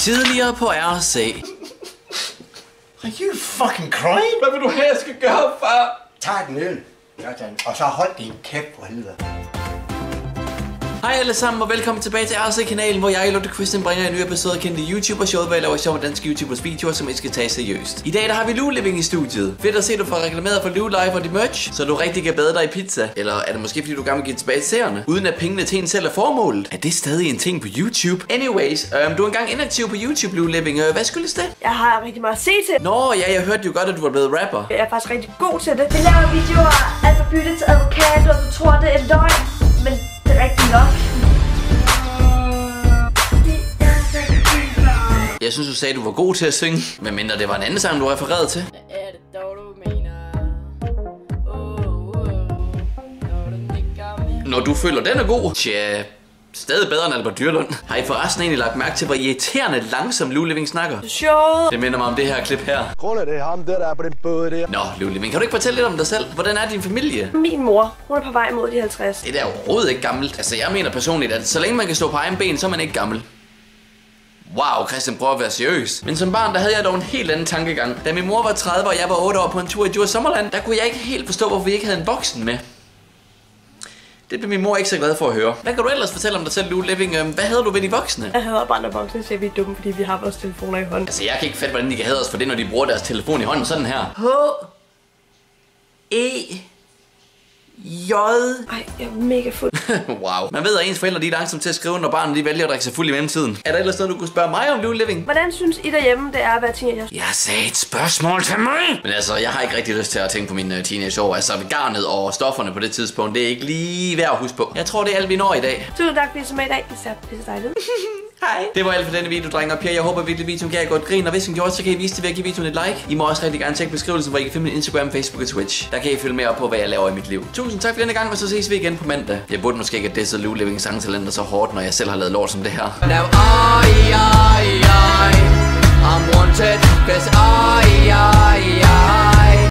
Tidligere på RC. Are you fucking crying? Hvad vil du have, jeg skal gøre, far? Tag den øl, og så hold din kæft for helvede. Hej alle sammen og velkommen tilbage til RC-kanalen, hvor jeg, Lotte Christian, bringer en ny episode af kendte YouTuber-showet, hvor jeg laver sjove danske YouTubers videoer, som I skal tage seriøst. I dag der har vi Lou Living i studiet. Fedt at se, at du får reklameret for Lou Live og de merch, så du rigtig kan bade dig i pizza. Eller er det måske fordi du gerne vil give tilbage til seerne, uden at pengene til en selv er formålet? Er det stadig en ting på YouTube? Anyways, du er engang inaktiv på YouTube, Lou Living. Hvad skyldes det? Jeg har rigtig meget at se til. Nå ja, jeg hørte jo godt, at du var blevet rapper. Jeg er faktisk rigtig god til det. Vi laver videoer, alt fra bytte til advokat, og du tror det er løgn, men det er rigtigt nok. Jeg synes, du sagde, at du var god til at synge. Men mindre det var en anden sang, du refererede til. Hvad er det dog, du mener? Når du føler, den er god. Tja, stadig bedre end Albert Dyrlund. Har I forresten egentlig lagt mærke til, hvor irriterende langsom Lou Living snakker? Sjovt. Det minder mig om det her klip her. Krøller, det er ham der er på den båd der. Nå, Lou Living, kan du ikke fortælle lidt om dig selv? Hvordan er din familie? Min mor, hun er på vej mod de 50. Det er overhovedet ikke gammelt. Altså, jeg mener personligt, at så længe man kan stå på egen ben, så er man ikke gammel. Wow, Christian prøver at være seriøs. Men som barn, der havde jeg dog en helt anden tankegang. Da min mor var 30, og jeg var 8 år på en tur i Djurs Sommerland, der kunne jeg ikke helt forstå, hvorfor vi ikke havde en voksen med. Det blev min mor ikke så glad for at høre. Hvad kan du ellers fortælle om dig selv, Lou Living? Hvad havde du ved de voksne? Jeg hader bare, når voksne siger, vi er dumme, fordi vi har vores telefoner i hånden. Altså, jeg kan ikke fatte, hvordan de kan hade os for det, når de bruger deres telefon i hånden sådan her. H-E-J. Ej, jeg er mega fuld. Wow. Man ved, at ens forældre de er langsomt til at skrive, når barnet de vælger at drikke sig fuld i mellemtiden. Er der ellers noget, du kunne spørge mig om, Lou Living? Hvordan synes I derhjemme, det er at være teenager? Jeg sagde et spørgsmål til mig. Men altså, jeg har ikke rigtig lyst til at tænke på mine teenageår. Altså, garnet og stofferne på det tidspunkt, det er ikke lige værd at huske på. Jeg tror, det er alt, vi når i dag. Tusind tak, fordi I så med i dag. Det ser pisse dejligt. Hej. Det var alt for denne video, drenge og piger. Jeg håber virkelig, videoen gav et godt grin. Og hvis den gjorde, så kan I vise det ved at give videoen et like. I må også rigtig gerne tjekke beskrivelsen, hvor I kan finde min Instagram, Facebook og Twitch. Der kan I følge med op på, hvad jeg laver i mit liv. Tusind tak for denne gang, og så ses vi igen på mandag. Jeg burde måske ikke have disset Lou Living sangtalenter så hårdt, når jeg selv har lavet lort som det her.